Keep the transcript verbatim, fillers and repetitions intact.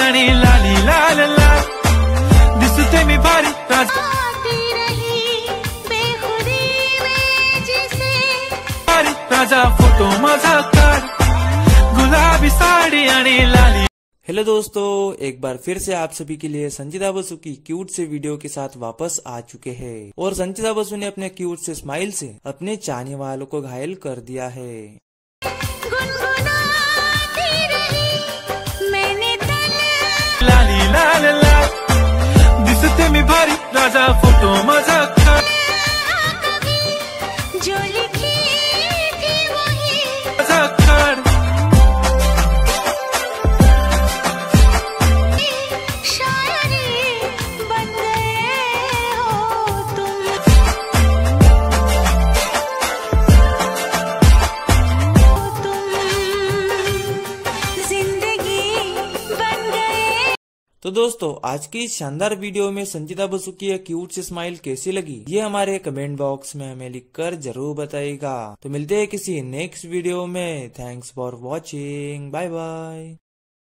आणि लाली लाल लाल दिसते मी भारी राजा भारी राजा फोटो माझा काढ गुलाबी साडी आणि लाली। हेलो दोस्तों, एक बार फिर से आप सभी के लिए संजीदा बसु की क्यूट से वीडियो के साथ वापस आ चुके हैं और संजीदा बसु ने अपने क्यूट से स्माइल से अपने चाहने वालों को घायल कर दिया है। लाली लाल लाल दिसते मी भारी राजा फोटो माझा काढ माझा काढ तो दोस्तों, आज की इस शानदार वीडियो में संजीदा बसु की यह क्यूट सी स्माइल कैसी लगी, ये हमारे कमेंट बॉक्स में हमें लिखकर जरूर बताइएगा। तो मिलते हैं किसी नेक्स्ट वीडियो में। Thanks for watching, bye bye.